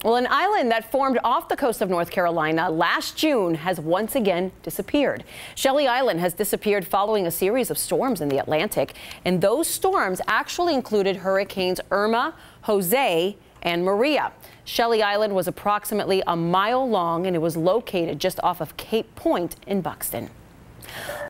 Well, an island that formed off the coast of North Carolina last June has once again disappeared. Shelly Island has disappeared following a series of storms in the Atlantic, and those storms actually included hurricanes Irma, Jose, and Maria. Shelly Island was approximately a mile long, and it was located just off of Cape Point in Buxton.